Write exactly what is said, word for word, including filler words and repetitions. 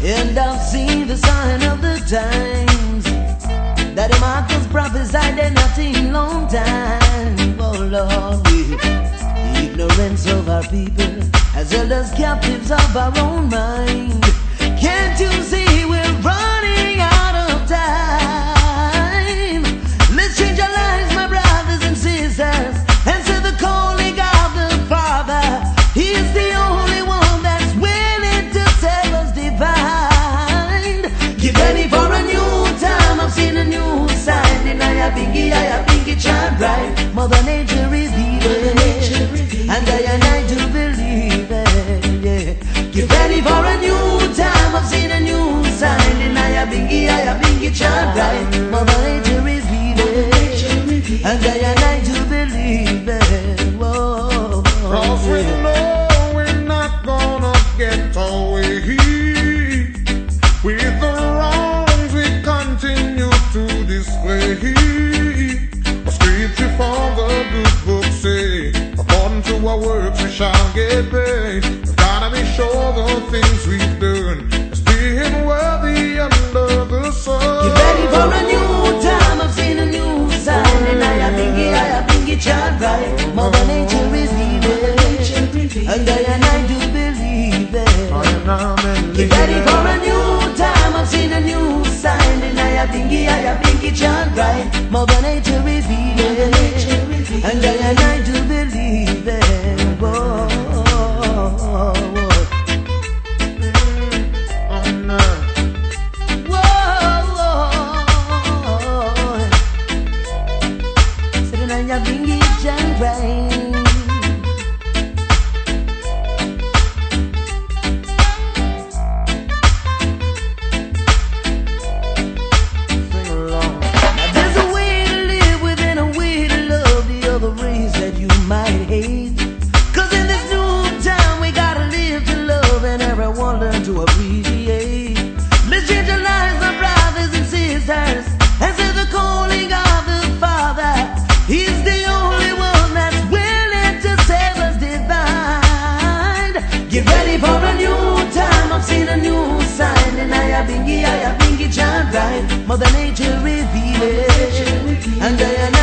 And I've seen the sign of the times that the Marcus prophesied they're not in long time. Oh Lord, the ignorance of our people has held us captives of our own mind. Can't you see we're running out of time? Let's change our lives, my brothers and sisters. Answer the calling of the Father. He is the only one that's willing to save us divine. Get ready for a new time. I've seen a new sign. And I have Bingy, I have Bingy chant right. Mother Nature revealed it, and I and I do believe it. Yeah. Get ready for a new time. I've seen a new sign. And I have Bingy, I have Bingy chant right. Mother Nature revealed it, and I and I do believe it. Whoa, cause we know we're not gonna get away with the wrongs we continue to display. A scripture from the good book say, according to our works we shall get paid. We've gotta be sure the things we've done is being worthy under the sun. Get ready for a new time. I've seen a new sign. And I have Bingy, I have Bingy chant right. Mother Nature revealed it, and I and I do believe it. Get ready for a new time. I've seen a new sign. And I have Bingy, I have Bingy chant right. Mother Nature revealed it, and I and I do believe it. Whoa, whoa, whoa. I Bingy chant right. To appreciate. Let's change our lives, my brothers and sisters. Answer the calling of the Father. He's the only one that's willing to save us divine. Get ready for a new time. I've seen a new sign. And I have Bingy, I have Bingy chant right. Mother Nature revealed it, and I